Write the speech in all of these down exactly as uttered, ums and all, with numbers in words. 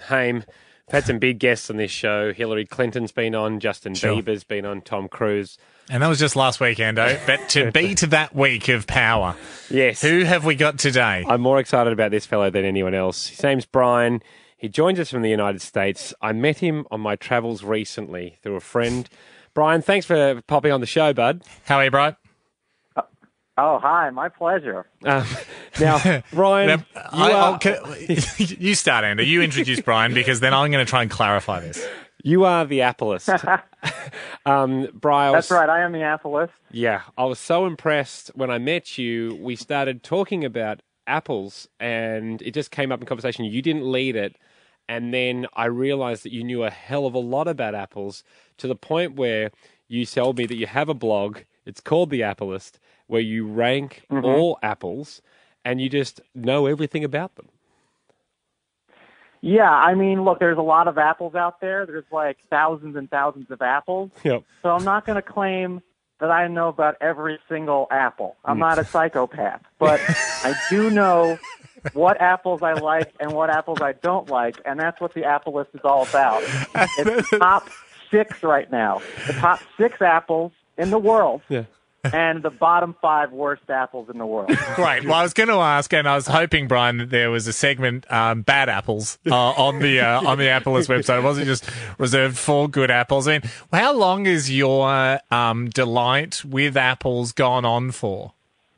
Haim. We've had some big guests on this show. Hillary Clinton's been on, Justin Sure. Bieber's been on, Tom Cruise. And that was just last weekend, though. But to be to that week of power, Yes. who have we got today? I'm more excited about this fellow than anyone else. His name's Brian. He joins us from the United States. I met him on my travels recently through a friend. Brian, thanks for popping on the show, bud. How are you, Brian? Oh, hi. My pleasure. Um, now, Brian, Now, you, I- I'll- are, can- you start, Andy. You introduce Brian because then I'm going to try and clarify this. you are the Appleist. um, Brian, I was- That's right. I am the Appleist. Yeah, I was so impressed when I met you. We started talking about apples, and it just came up in conversation. You didn't lead it, and then I realized that you knew a hell of a lot about apples to the point where you told me that you have a blog. It's called The Appleist, where you rank Mm-hmm. all apples, and you just know everything about them. Yeah, I mean, look, there's a lot of apples out there. There's like thousands and thousands of apples. Yep. So I'm not going to claim that I know about every single apple. I'm not a psychopath. But I do know what apples I like and what apples I don't like, and that's what the Appleist is all about. It's the top six right now. The top six apples in the world. Yeah. And the bottom five worst apples in the world. Great. Well, I was going to ask, and I was hoping, Brian, that there was a segment, um, bad apples, uh, on the uh, on the Appleist website. It wasn't just reserved for good apples. I mean, how long is your um, delight with apples gone on for?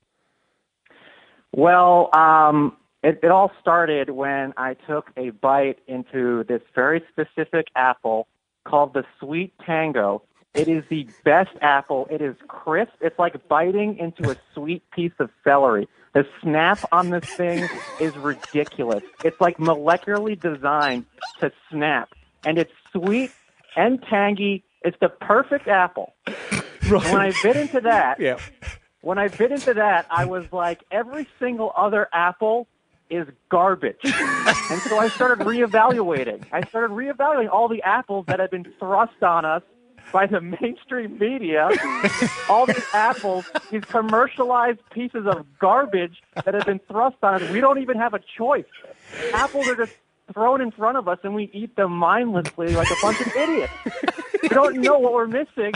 Well, um, it, it all started when I took a bite into this very specific apple called the Sweet Tango. It is the best apple. It is crisp. It's like biting into a sweet piece of celery. The snap on this thing is ridiculous. It's like molecularly designed to snap. And it's sweet and tangy. It's the perfect apple. Right. When I bit into that, Yeah. when I bit into that, I was like, every single other apple is garbage. And so I started reevaluating. I started reevaluating all the apples that had been thrust on us by the mainstream media. All these apples, these commercialized pieces of garbage that have been thrust on us. We don't even have a choice. Apples are just thrown in front of us, and we eat them mindlessly like a bunch of idiots. We don't know what we're missing.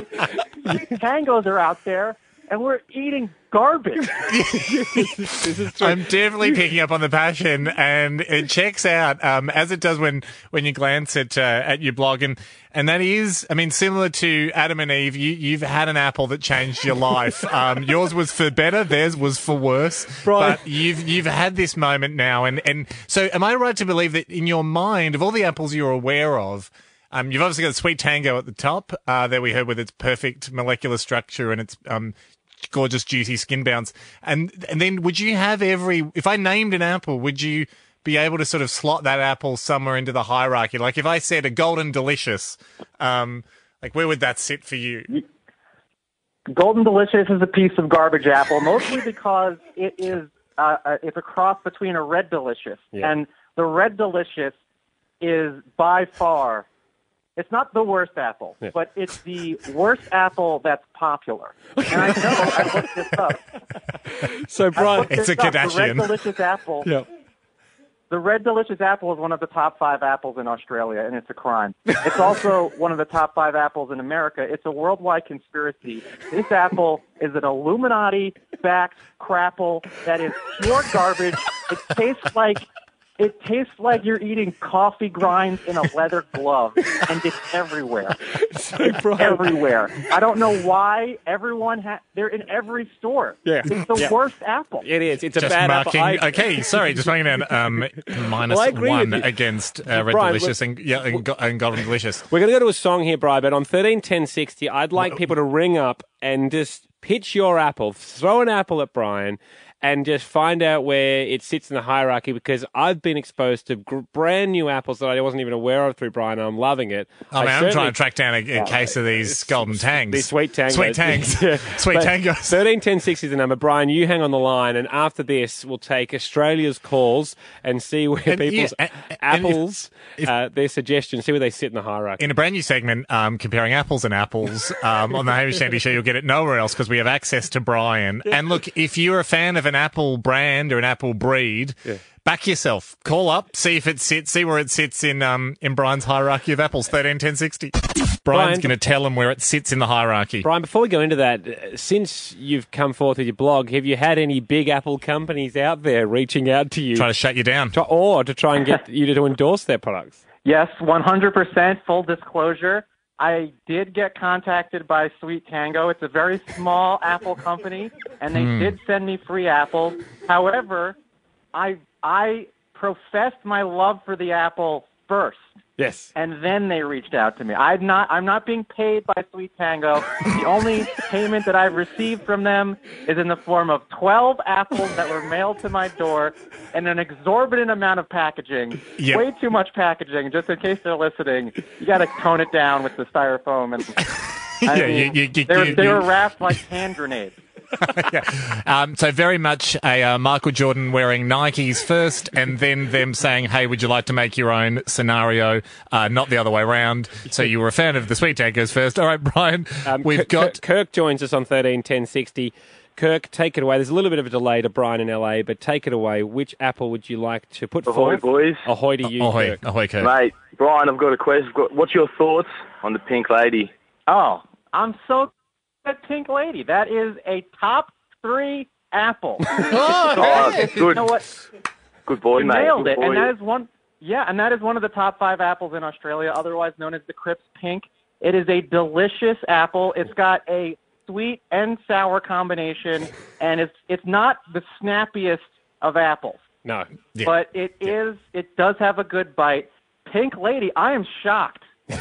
Tangos are out there, and we're eating garbage. This is true. I'm definitely picking up on the passion, and it checks out um, as it does when, when you glance at uh, at your blog, and and that is, I mean, similar to Adam and Eve. You, you've had an apple that changed your life. Um, yours was for better, theirs was for worse. Right. But you've you've had this moment now, and and so am I right to believe that in your mind, of all the apples you're aware of, Um, you've obviously got a Sweet Tango at the top, uh, that we heard with its perfect molecular structure and its um, gorgeous, juicy skin bounce. And and then would you have every, if I named an apple, would you be able to sort of slot that apple somewhere into the hierarchy? Like if I said a Golden Delicious, um, like where would that sit for you? Golden Delicious is a piece of garbage apple, mostly because it is uh, uh, it's a cross between a Red Delicious. Yeah. And the Red Delicious is by far, it's not the worst apple, Yeah. but it's the worst apple that's popular. And I know, I looked this up. So, I Brian, looked It's this a up. The Red Kardashian. Delicious apple. yeah. The Red Delicious apple is one of the top five apples in Australia, and it's a crime. It's also one of the top five apples in America. It's a worldwide conspiracy. This apple is an Illuminati-backed crapple that is pure garbage. It tastes like it tastes like you're eating coffee grinds in a leather glove, and it's everywhere. So, Brian, Everywhere. I don't know why everyone ha- they're in every store. Yeah. It's the Yeah. worst apple. it is. It's a Just bad marking, apple. I- okay, sorry, just marking down um, minus Well, I agree one with you. against uh, Red Brian, Delicious and, yeah, and, Go- and Golden Delicious. We're going to go to a song here, Brian, but on thirteen ten sixty, I'd like people to ring up and just pitch your apple. Throw an apple at Brian and just find out where it sits in the hierarchy, because I've been exposed to gr- brand new apples that I wasn't even aware of through Brian, and I'm loving it. I mean, I'm certainly- trying to track down a, a case of these golden tangs. These sweet tangos. Sweet tangs. Yeah. Sweet But tangos. thirteen ten sixty is the number. Brian, you hang on the line, and after this, we'll take Australia's calls and see where And, people's yeah, and- and if- apples, if- uh, their suggestions, see where they sit in the hierarchy. In a brand new segment, um, comparing apples and apples um, on the Hamish Sandy Show, you'll get it nowhere else because we have access to Brian. And look, if you're a fan of an an Apple brand or an Apple breed, Yeah. back yourself. Call up, see if it sits, see where it sits in um in Brian's hierarchy of apples, thirteen, ten, sixty. Brian's Brian- going to tell him where it sits in the hierarchy. Brian, before we go into that, uh, since you've come forth with your blog, have you had any big Apple companies out there reaching out to you Try to shut you down. to, or to try and get you to endorse their products? Yes, one hundred percent full disclosure. I did get contacted by Sweet Tango. It's a very small Apple company, and they did send me free apples. However, I I professed my love for the apple first, Yes. and then they reached out to me. I'm not I'm not being paid by Sweet Tango. The only payment that I've received from them is in the form of twelve apples that were mailed to my door and an exorbitant amount of packaging. Yep. Way too much packaging. Just in case they're listening, you got to tone it down with the styrofoam. And I Yeah, mean, you- you- you- they, were, you- they you- were wrapped like hand grenades. Um, so very much a uh, Michael Jordan wearing Nikes first, and then them saying, "Hey, would you like to make your own scenario?" Uh, not the other way around. So you were a fan of the Sweet Tangos first. All right, Brian, Um, we've Kirk, got. Kirk, Kirk joins us on thirteen ten sixty. Kirk, take it away. There's a little bit of a delay to Brian in L A, but take it away. Which apple would you like to put Ahoy, forth? boys. Ahoy to you, Ahoy, Kirk. ahoy, Kirk. Mate, Brian, I've got a question. What's your thoughts on the Pink Lady? Oh, I'm so that Pink Lady. That is a top three apple. Oh, You good. know what? Good boy, You mate. nailed Good it, boy. and that is one. Yeah, and that is one of the top five apples in Australia, otherwise known as the Crips Pink. It is a delicious apple. It's got a sweet and sour combination, and it's it's not the snappiest of apples, No. Yeah. but it is. It does have a good bite. Pink Lady, I am shocked.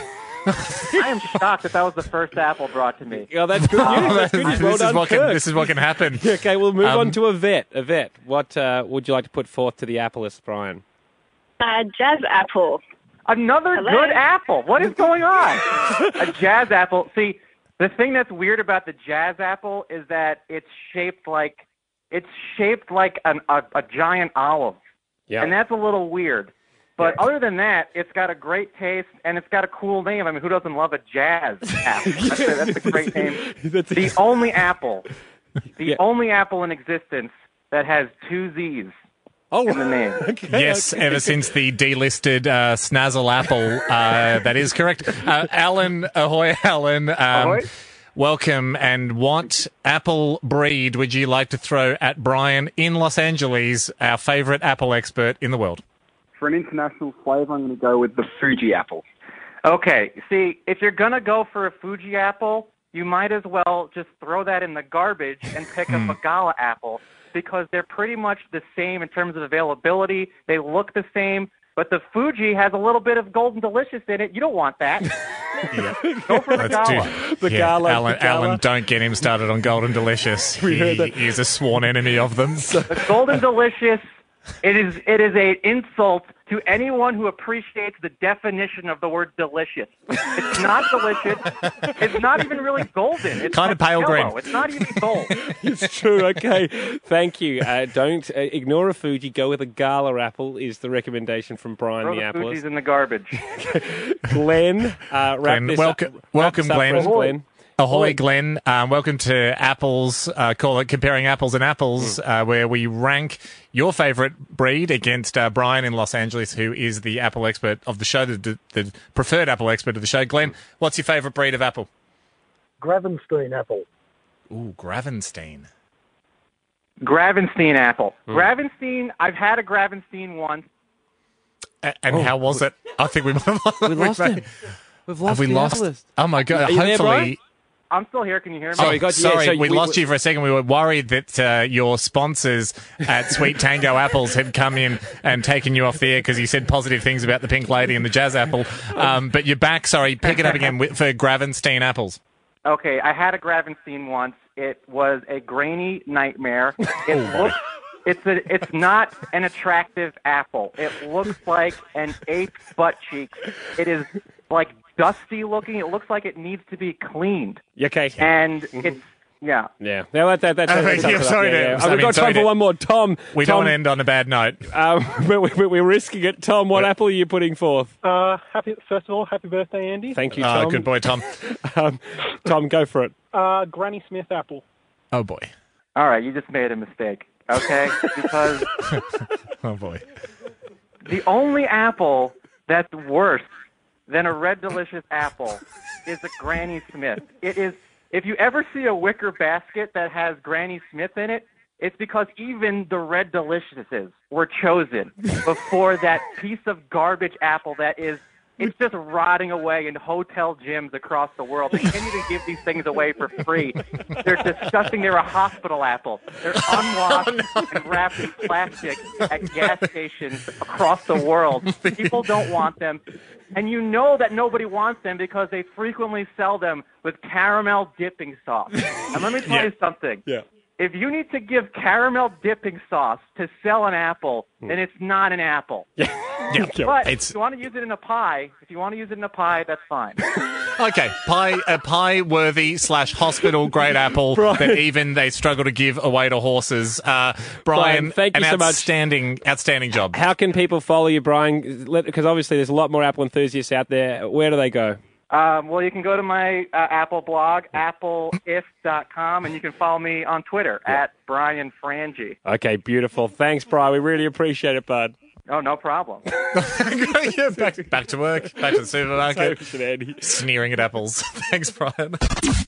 I am shocked that that was the first apple brought to me. Oh, that's good news. That's good news. Well this, is done, what can, Kirk. this is what can happen. Okay, we'll move Um, on to Yvette. Yvette, what uh, would you like to put forth to the applist, Brian? Uh, jazz apple. Another Hello? good apple. What is going on? A jazz apple. See, the thing that's weird about the jazz apple is that it's shaped like it's shaped like an, a, a giant olive, Yeah. and that's a little weird. But other than that, it's got a great taste and it's got a cool name. I mean, who doesn't love a jazz apple? That's a, that's a great name. That's a- The only apple, the Yeah. only apple in existence that has two Z's oh, in the name. okay, Yes, okay. ever since the delisted uh, Snazzle Apple. Uh, that is correct. Uh, Alan, ahoy, Alan. Um, Ahoy. Welcome. And what apple breed would you like to throw at Brian in Los Angeles, our favourite apple expert in the world? For an international flavour, I'm going to go with the Fuji apple. Okay, see, if you're going to go for a Fuji apple, you might as well just throw that in the garbage and pick up a Gala apple because they're pretty much the same in terms of availability. They look the same, but the Fuji has a little bit of Golden Delicious in it. You don't want that. Go for the Let's do- Gala. The yeah, Gala, Alan, the Gala. Alan, don't get him started on Golden Delicious. We he, heard that. He's a sworn enemy of them. The Golden Delicious, it is it is a insult to anyone who appreciates the definition of the word delicious. It's not delicious. It's not even really golden. It's Kind like of pale yellow. green. It's not even gold. It's true. Okay, thank you. Uh, don't uh, ignore a Fuji. Go with a Gala apple. Is the recommendation from Brian Throw the the Fuji's Applist. in the garbage. Glenn, uh, wrap Glenn, this welcome- up, wrap welcome, this up Glenn. for us, Ahoy. Glenn. Ahoy, Ahoy. Glenn. Um, welcome to Apples, uh, call it Comparing Apples and Apples, uh, where we rank your favourite breed against uh, Brian in Los Angeles, who is the apple expert of the show, the, the preferred apple expert of the show. Glenn, what's your favourite breed of apple? Gravenstein apple. Ooh, Gravenstein. Gravenstein apple. Hmm. Gravenstein, I've had a Gravenstein once. A- and how was it? I think we, We lost him. We've lost Have we the lost? Applist. Oh my God! Are you there, Brian? Hopefully. I'm still here. Can you hear me? Oh, you got- yeah, Sorry, so we, we- lost we- you for a second. We were worried that uh, your sponsors at Sweet Tango Apples had come in and taken you off the air because you said positive things about the Pink Lady and the Jazz Apple. Um, but you're back. Sorry, pick it up again with, for Gravenstein apples. Okay, I had a Gravenstein once. It was a grainy nightmare. It looks, it's a, it's not an attractive apple. It looks like an ape's butt cheeks. It is like dusty looking. It looks like it needs to be cleaned. Okay. And it's yeah. Yeah. Now that, that, that's, Oh, that's yeah, up to sorry that. to- Yeah, yeah. I Oh, we've mean, got sorry time for to- one more. Tom. We Tom, don't want to end on a bad note. Um, but we, but we're risking it. Tom, what apple are you putting forth? Uh, happy first of all, happy birthday, Andy. Thank you, Oh, Tom. good boy, Tom. Um, Tom, go for it. Uh, Granny Smith apple. Oh boy. All right, you just made a mistake. okay? Because Oh, boy. the only apple that's worse than a Red Delicious apple is a Granny Smith. It is. If you ever see a wicker basket that has Granny Smith in it, it's because even the Red Deliciouses were chosen before that piece of garbage apple that is, it's just rotting away in hotel gyms across the world. They can't even give these things away for free. They're disgusting. They're a hospital apple. They're unwashed oh, no. and wrapped in plastic at gas stations across the world. People don't want them. And you know that nobody wants them because they frequently sell them with caramel dipping sauce. And let me tell yeah. you something. Yeah. If you need to give caramel dipping sauce to sell an apple, then it's not an apple. Yeah. yeah. But It's... if you want to use it in a pie, if you want to use it in a pie, that's fine. Okay, pie, a pie-worthy slash hospital-grade apple Brian. that even they struggle to give away to horses. Uh, Brian, Brian, thank you an so much. outstanding, outstanding job. How can people follow you, Brian? Because obviously there's a lot more Apple enthusiasts out there. Where do they go? Um, well, you can go to my uh, Apple blog, apple if dot com, and you can follow me on Twitter yeah. at Brian Frangie. Okay, beautiful. Thanks, Brian. We really appreciate it, bud. Oh, no problem. yeah, back, back to work, back to the supermarket, So, sneering at apples. Thanks, Brian.